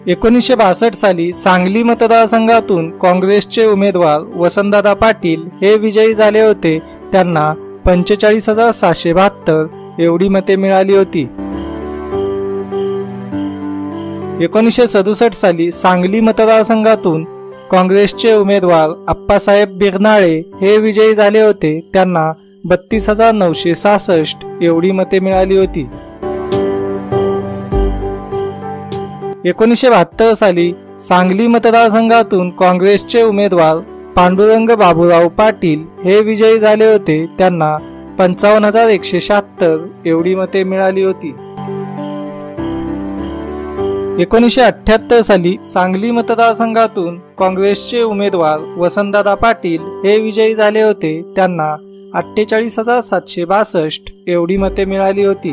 1962 साली सांगली मतदारसंघातून काँग्रेसचे उमेदवार वसंतदादा पाटील हे विजयी झाले होते। त्यांना 45,772 एवढी मते मिळाली होती। 1967 साली सांगली मतदारसंघातून काँग्रेसचे उमेदवार अप्पासाहेब बिरनाळे हे विजयी झाले होते। त्यांना 32,966 एवढी मते मिळाली होती। 1972 साली सांगली मतदारसंघातून काँग्रेसचे उमेदवार पांडुरंग बाबूराव पाटील हे विजयी झाले होते। त्यांना 55,176 एवढी मते मिळाली होती। 1978 साली सांगली मतदारसंघातून काँग्रेसचे उमेदवार वसंतदादा पाटील हे विजयी झाले होते। त्यांना 48,762 एवढी मते मिळाली होती।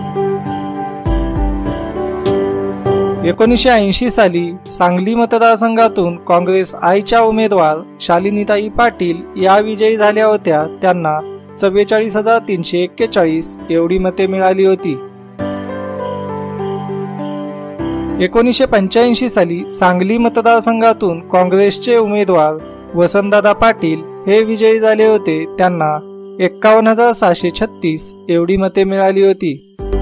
1980 साली सांगली मतदारसंघातून काँग्रेस आयच्या उमेदवार शालिनीताई पाटील या विजयी झाल्या होत्या। त्यांना 44,341 एवढी मते मिळाली होती। 1985 साली सांगली मतदारसंघातून काँग्रेसचे उमेदवार वसंतदादा पाटील हे विजयी झाले होते। त्यांना 51,636 एवढी मते मिळाली होती।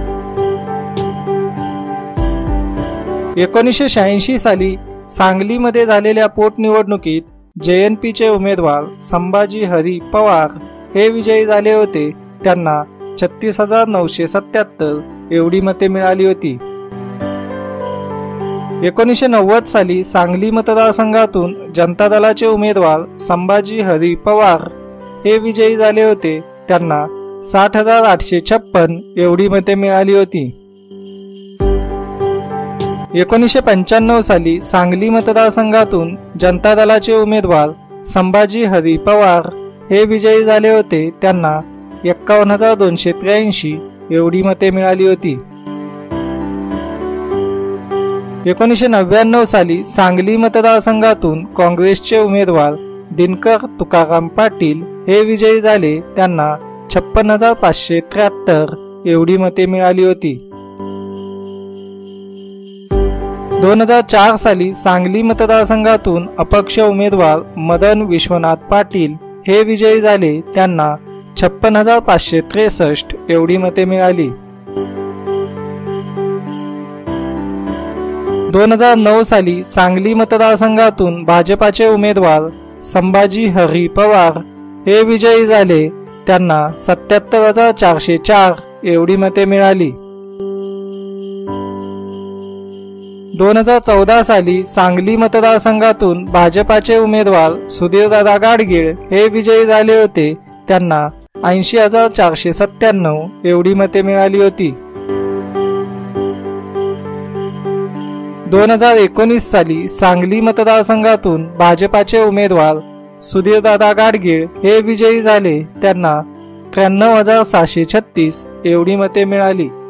1986 साली सांगलीमध्ये झालेल्या पोटनिवडणुकीत JNPचे उमेदवार संभाजी हरी पवार हे विजयी झाले होते। त्यांना 36,977 एवढी मते मिळाली होती। 1990 साली सांगली मतदारसंघातून जनता दलाचे उमेदवार संभाजी हरी पवार हे विजयी झाले होते। त्यांना 60,856 एवढी मते मिळाली होती। 1995 साली सांगली मतदारसंघातून जनता दलाचे उमेदवार संभाजी हरी पवार हे विजयी झाले होते। त्यांना 51,283 एवढी मते मिळाली होती। 1999 साली सांगली मतदारसंघातून काँग्रेसचे उमेदवार दिनकर तुकाराम पाटील हे विजयी झाले। त्यांना 56,573 एवढी मते मिळाली होती। 2004 साली सांगली मतदारसंघातून अपक्ष उमेदवार मदन विश्वनाथ पाटील हे विजयी झाले। त्यांना 56,563 एवढी मते मिळाली। 2009 साली सांगली मतदारसंघातून भाजपाचे उमेदवार संभाजी हरी पवार हे विजयी झाले। त्यांना 77,404 एवढी मते मिळाली। 2014 साली सांगली मतदारसंघातून भाजपाचे उमेदवार सुधीरदादा गाडगीळ हे विजयी झाले होते। त्यांना 80,497 एवढी मते मिळाली होती। 2019 साली सांगली मतदारसंघातून भाजपाचे उमेदवार सुधीरदादा गाडगीळ हे विजयी झाले। त्यांना 93,636 एवढी मते मिळाली।